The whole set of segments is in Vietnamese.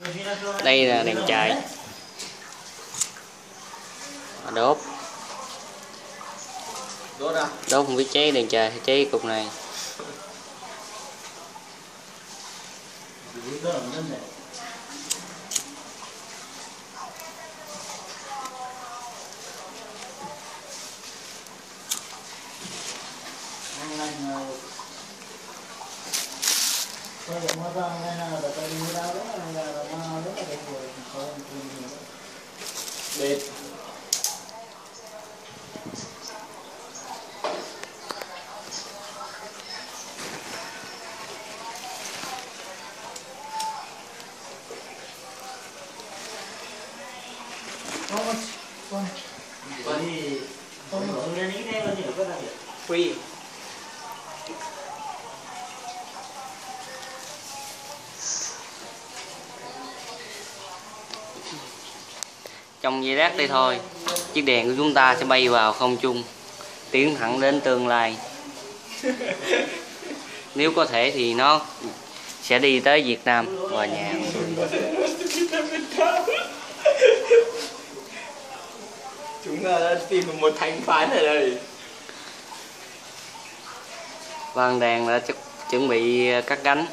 Đây là đèn chài đốt. Đốt không biết cháy đèn chài hay cháy cục này. Đây. Free. Trong giây lát đây thôi, chiếc đèn của chúng ta sẽ bay vào không trung, tiến thẳng đến tương lai. Nếu có thể thì nó sẽ đi tới Việt Nam và nhà. Chúng ta đã tìm được một thánh phán ở đây. Vâng, đèn đã chuẩn bị cắt gánh.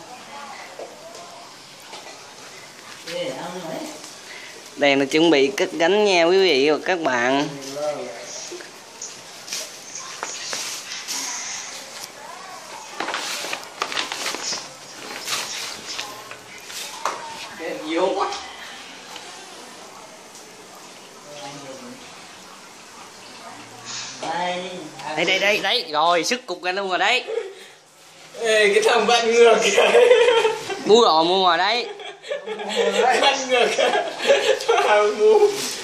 Đèn đã chuẩn bị cắt gánh nha quý vị và các bạn. Đèn nhiều quá. Đấy, rồi sức cục ra luôn rồi đấy. Ê, cái thằng bạn ngược kìa. Bú đồ mua ngoài đấy. Bạn ngược kìa. Thằng bú.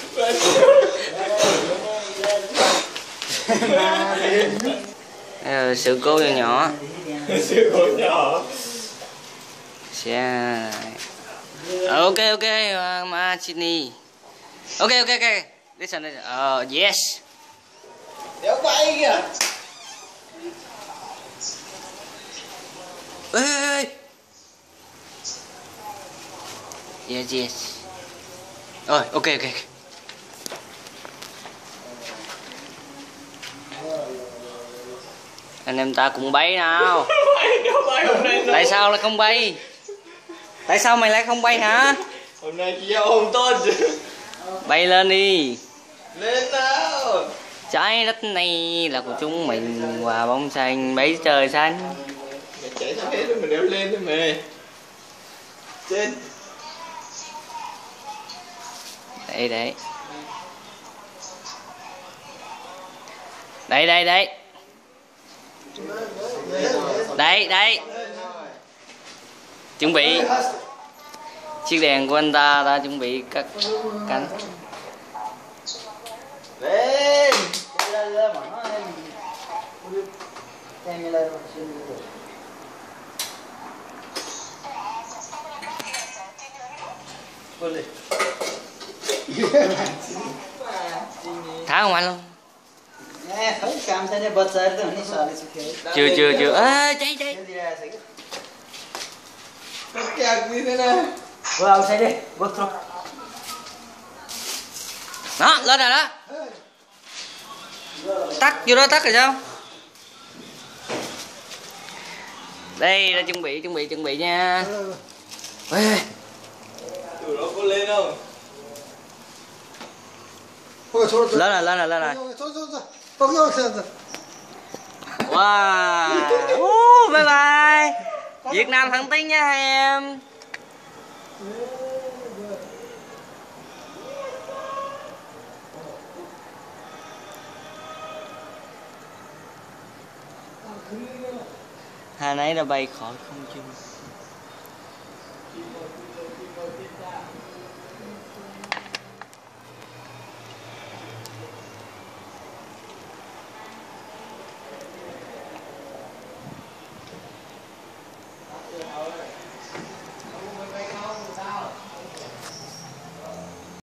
Sự cố nhỏ nhỏ. Sự cố nhỏ. Sẽ ok ma Sydney. Ok. Listen. Yes. Đéo bay kìa. Ê. Yes. Rồi, ok. Anh em ta cùng bay nào. Tại sao lại không bay? Tại sao mày lại không bay hả? Hôm nay chỉ ôm tôn. Bay lên đi. Lên nào. Trái đất này là của chúng mình và bóng xanh bấy trời xanh. Mày chạy sao hết rồi, mày đéo lên thôi mày. Trên. Đấy. Đấy. Chuẩn bị. Chiếc đèn của anh ta đã chuẩn bị cắt cánh. Lên. Thả không anh luôn. Chưa. Ê, cháy. Kẹt như thế này. Đó, lên rồi đó. Tắt vô đó, tắt rồi sao? Đây đã chuẩn bị nha. Ê. Tụi nó có lên không? Lên rồi. Wow. Bye bye. Việt Nam thẳng tiến nha hai em. Hai nấy đã bay khỏi không trung.